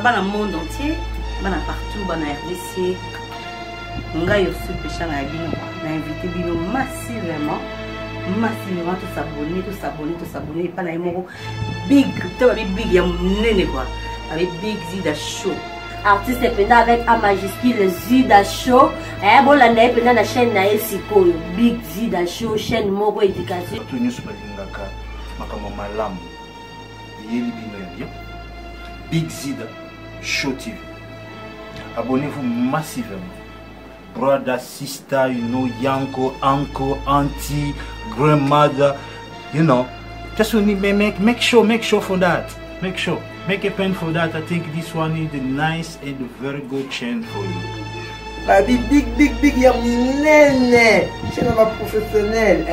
bana monde entier, bana partout, bana RDC. Ngai aussi pécha na bino, na invité bino massivement tout s'abonner, pas na moko big, tu vois big ya nene quoi, avec Big Zida Show. Artiste pendant avec A majuscule Zida Show. Bon la nae pendant la chaîne na Sikoyo Big Zida Show, chaîne moko éducation. Tout nous balingaka makamo malamu. Yeli bino Big Zida Show TV. Abonnez-vous massivement. Brother, sister, you know, yanko, uncle, auntie, grandmother, you know. Just make sure for that. Make sure. Make a pen for that. I think this one is the nice and very good chain for you. Baby, big, y'a nene. Je suis pas professionnel.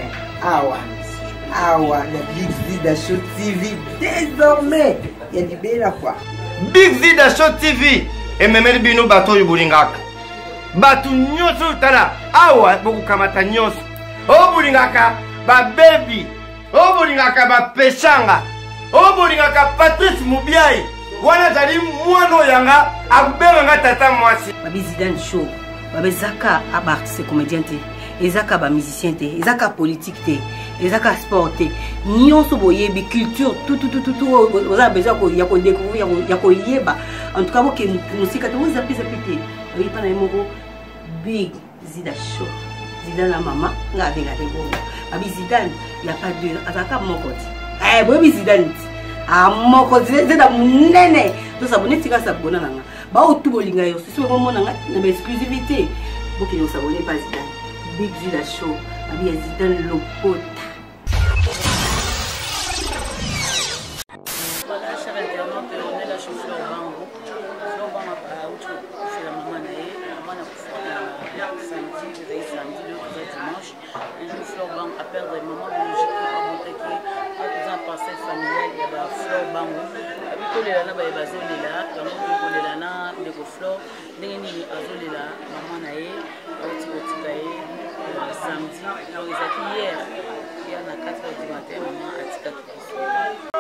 Awa, la Big Zida Show TV. Désormais, il y a du bel à quoi. Big Zida Show TV. Et même les bino bateau yu bulingaka. Batu nyoso tala. Awa, boku kamata nyoso. O bulingaka, ba baby. O bulingaka, ba peshanga. O bulingaka, Patrice Mubiai. Wana zali mwano yanga, akubenga nga tata mwasi. Babi Zidane Show. Babi Zaka, aba artiste comédien te. Ezaka ba musicien te. Ezaka politique te. Ezaka sport te. Nyonso boyebi culture tout. Oza besoin ya ko découvrir ya ko yeba. En tout cas bo ke musika te oza pesa pete. Babi pa na moko Big Zida Show. Zidane la maman nga venga te bo. Babi Zidane ya pas deux. Azaka moko ti. Babi Zidane. Moko zeda munene. To s'abonner tika s'abonner nanga. Ba otu bolinga yo. Si so mo nanga na exclusivité. Bo ke yo s'abonner pas Zidane. Big Zida Show. Babi Zidane Lopota. Voilà, chers internautes, on est là chez Fleur Bango. Fleur Bango a outre fait la maman naïe. Maman a fait samedi, le dimanche. Un jour, Fleur Bango a perdu des moments biologiques pour montrer que tout un passé familial, il y a Fleur Bango. Avec tous les lana, il y a Bazoli là, il y a les lana, les Fleur. Il y a Azoli là, maman naïe, samedi. Donc, ils ont hier, il y a 4h du matin, maman a dit que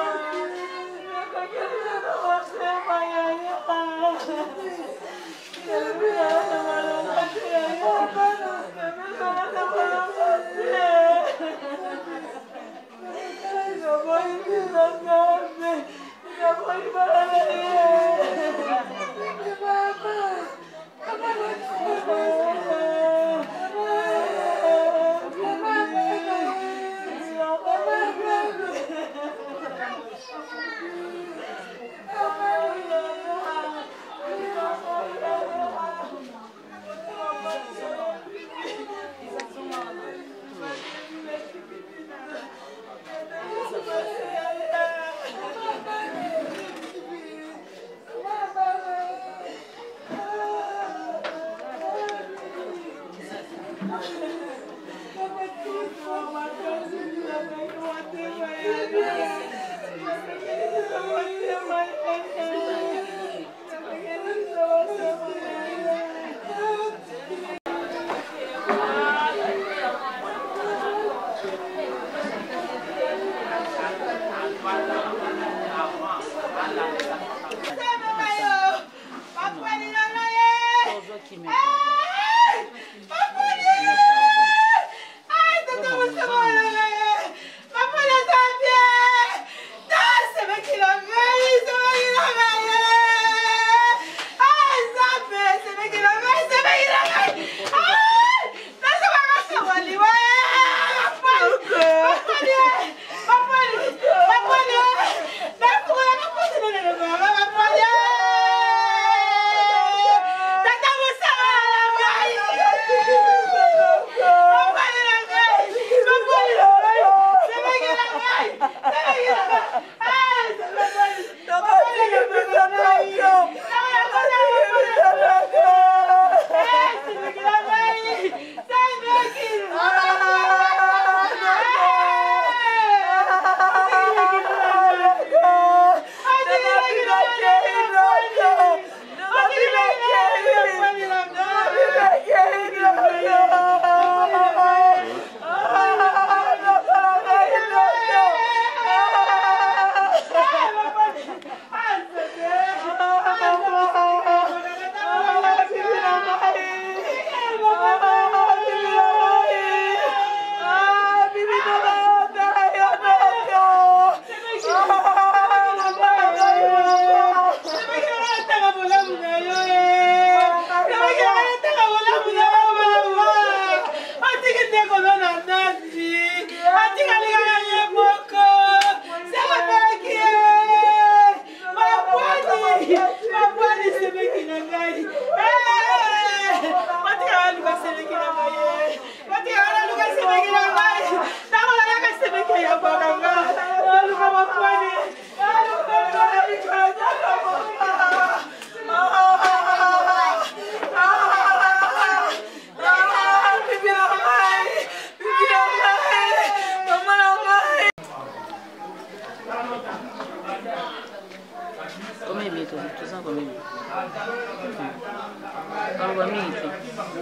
aloba mingi te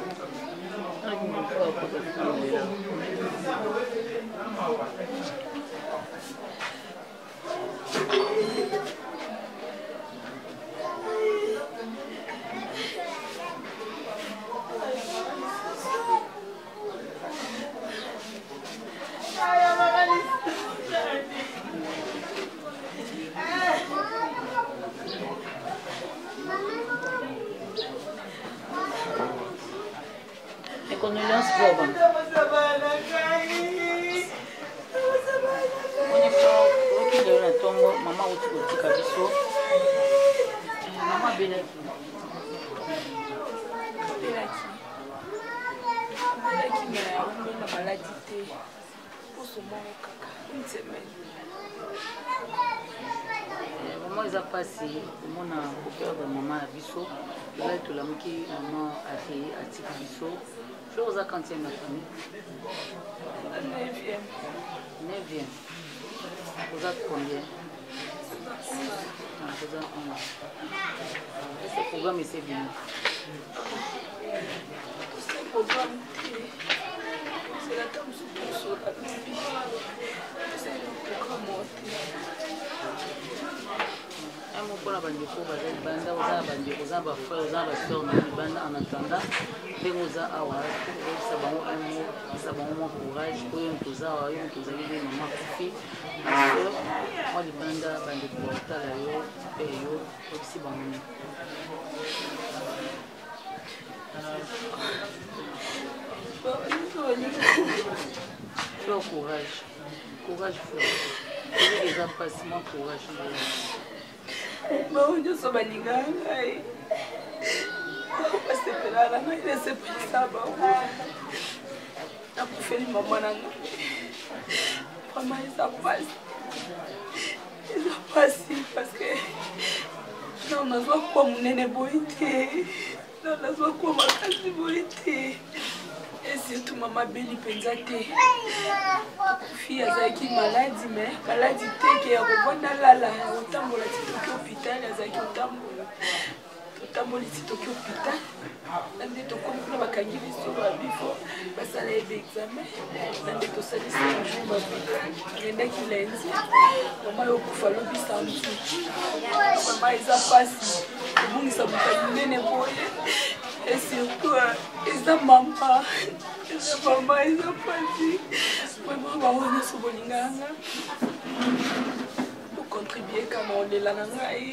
alikuaa condoléances pour Obama. On est fort, qui est là, tombe, maman ou tu peux dire biso. Maman Belaki. Belaki mais la maladie pour ce moment une semaine. Maman ils a passé, on a peur de maman à biso. Là tout la moquée maman a fait à tic biso. Je vous ai quand il y a ma famille. 9e. 9e. Vous êtes combien? Vous êtes 11. Ce programme est bien. Ce programme, c'est la table sur la vie. C'est le programme. Pour la bande de cours, vous avez frères, vous avez soeurs, en attendant, vous avez courage, pour vous avez maman fille, moi les bandes de portal, aussi courage, courage, frère. Les appassements, courage. Bom, eu sou balingai. Você pela lá, mas você pensava. Tá com filho mamãe não. Mas a paz. Essa paz parce que não nós vamos como nene boite. Não nós vamos como a casa boite. Esse tu mamãe beli pensate. Fille azaki maladie mais maladie te que ya kovanda lala otambola titoki hôpital azaki otambola titoki hôpital nande tokomi kuna bakangi biso babifo basala ebe examen nande tosalisi jour babi endaki lundi mama yokufa lobi samedi mama eza pasi ebungisa moto monene boye et surtout eza mama eza pasi vraiment so bolinganga pour contribuer kama olela na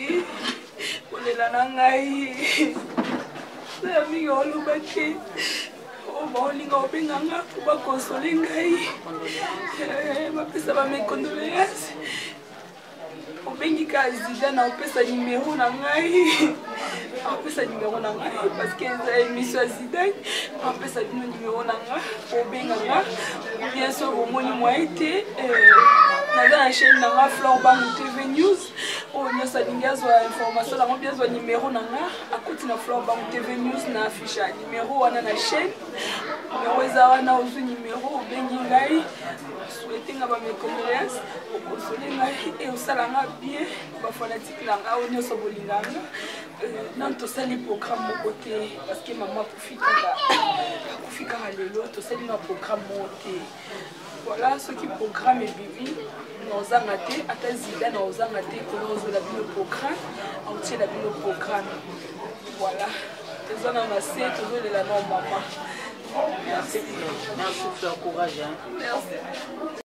ngai na mingi oloba te baolinga obenganga po bakonsole ngai bapesa bamecondoléance obengi ka zida na opesa numéro na ngai parce que eza émission ya zidane apesa bino numéro na nga obenganga bien sûr bomoni mwaye te naza na chaîne na nga Fleur Bango TV News oyo nyonso alingi azwa information nango mpe azwa numéro na nga akoti na Fleur Bango TV News na affiche ya numéro wana na chaîne numéro eza wana ozwi numéro obengi ngai souhaite nga bamecondoléance okonsole ngai e osalanga bien bafanatike na nga oyo nyonso bolinganga nan tosali programme moko te parce que mama akufikaka lelo tosali na programme moko te voilà soki programme ebibi naozanga te ata zida naozanga te kono ozola bino programme aotiela bino programme voilà toza na mase tozolela na mama merci. Merci pour le courage. Merci.